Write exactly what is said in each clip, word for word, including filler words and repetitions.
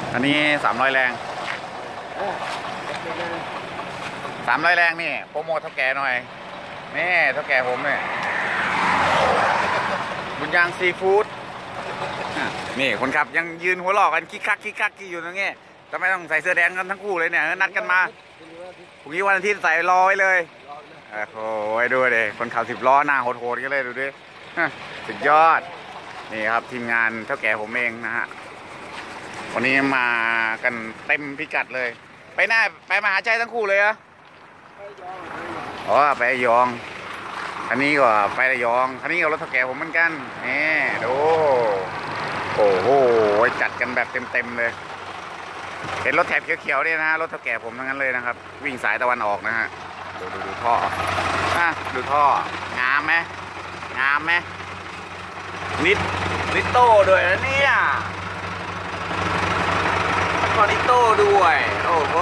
อันนี้สามร้อยแรงสามร้อยแรงนี่โปรโมทเท่าแก่หน่อยนี่เท่าแก่ผมเนี่ยบุญยางซีฟู้ดนี่คนขับยังยืนหัวหลอกกันคิกคักคิกคักกี่อยู่ตรงนี้ทำไมต้องใส่เสื้อแดงกันทั้งคู่เลยเนี่ยนัดกันมาพรุ่งนี้วันอาทิตย์ใส่รอไว้เลยโอ้โหดูดิคนขับสิบล้อหน้าโหดๆกันเลยดูดิสุดยอดนี่ครับทีมงานเท่าแก่ผมเองนะฮะวันนี้มากันเต็มพิกัดเลยไปหน้าไปมหาชัยทั้งคู่เลยอะอ๋อไประยองอันนี้ก็ไประยองอันนี้ก็รถเท่าแก่ผมเหมือนกันนี่ดูโอ้โหจัดกันแบบเต็มๆเลยเห็นรถแถบเขียวๆเนี่ยนะรถเท่าแก่ผมทั้งนั้นเลยนะครับวิ่งสายตะวันออกนะฮะดูดูดูท่ออ่ะดูท่องามไหมงามไหมนิดนิดโต้ด้วยนะเนี่ยแล้วก็นิดโต้ด้วยโอ้โห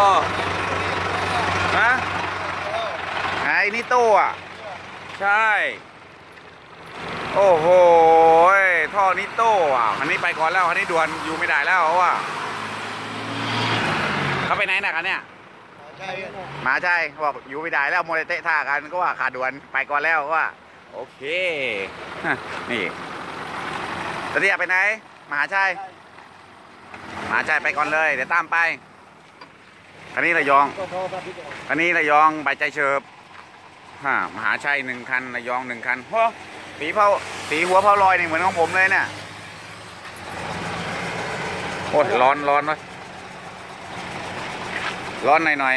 ฮะไอ้นิโต้อะใช่โอ้โหท่อนิโต้อ่ะอันนี้ไปก่อนแล้วอันนี้ด่วนอยู่ไม่ได้แล้วว่ะเขาไปไหนหนักอันเนี่ยมาใช่บอกอยู่ไม่ได้แล้วโมเดลเตะท่ากันก็ว่าขาดด่วนไปก่อนแล้วว่าโอเคนี่ตอนนี้ไปไหนมหาชัยมหาชัยไปก่อนเลยเดี๋ยวตามไปอันนี้ระยองอันนี้ระยองใบใจเฉิบฮ่ามหาชัยหนึ่งคันระยองหนึ่งคันโอ้สีเผาสีหัวเผาลอยนี่เหมือนของผมเลยเนี่ยโอ้ร้อนร้อนวะร้อนหน่อยหน่อย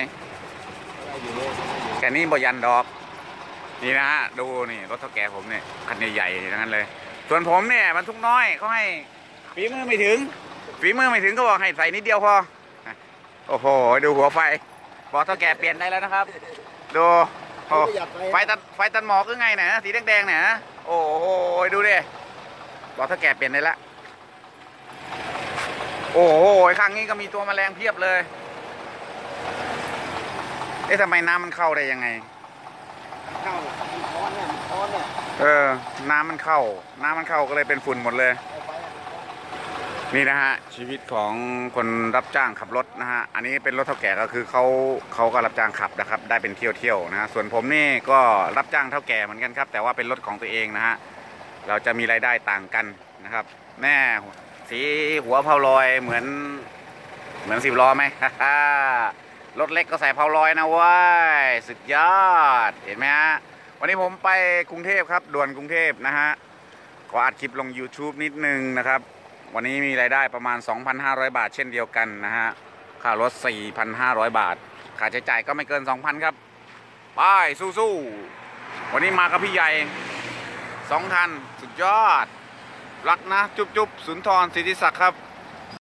แค่นี้บยันดอกนี่นะฮะดูนี่รถเท่าแก่ผมเนี่ยคันใหญ่ๆทั้งนั้นเลยส่วนผมเนี่ยมันทุกน้อยเขาให้ฝีมือไม่ถึงฝีมือไม่ถึงก็บอกให้ใส่นิดเดียวพอโอ้โหดูหัวไฟบอกเท่าแก่เปลี่ยนได้แล้วนะครับดูไฟตัดไฟตัดหมอกก็ไงเนี่ยสีแดงๆเนี่ยโอ้โหดูดิบอกเท่าแก่เปลี่ยนได้แล้วโอ้โหข้างนี้ก็มีตัวแมลงเพียบเลยเอ๊ะทำไมน้ำมันเข้าได้ยังไงเข้าร้อนเนี่ยร้อนเนี่ยเออน้ำมันเข้าน้ำมันเข้าก็เลยเป็นฝุ่นหมดเลยนี่นะฮะชีวิตของคนรับจ้างขับรถนะฮะอันนี้เป็นรถเท่าแก่ก็คือเขาเขาก็รับจ้างขับนะครับได้เป็นเที่ยวเที่ยวนะฮะส่วนผมนี่ก็รับจ้างเท่าแก่เหมือนกันครับแต่ว่าเป็นรถของตัวเองนะฮะเราจะมีรายได้ต่างกันนะครับแม่สีหัวเผาลอยเหมือนเหมือนสิบล้อไหมรถเล็กก็ใส่เผาลอยนะว้ายสุดยอดเห็นไหมฮะวันนี้ผมไปกรุงเทพครับด่วนกรุงเทพนะฮะขออัดคลิปลง ยูทูบ นิดนึงนะครับวันนี้มีรายได้ประมาณ สองพันห้าร้อย บาทเช่นเดียวกันนะฮะค่ารถ สี่พันห้าร้อย บาทค่าใช้จ่ายก็ไม่เกิน สองพัน ครับไปสู้ๆวันนี้มากับพี่ใหญ่สองคันสุดยอดรักนะจุ๊บๆสุนทรสิทธิศักดิ์ครับ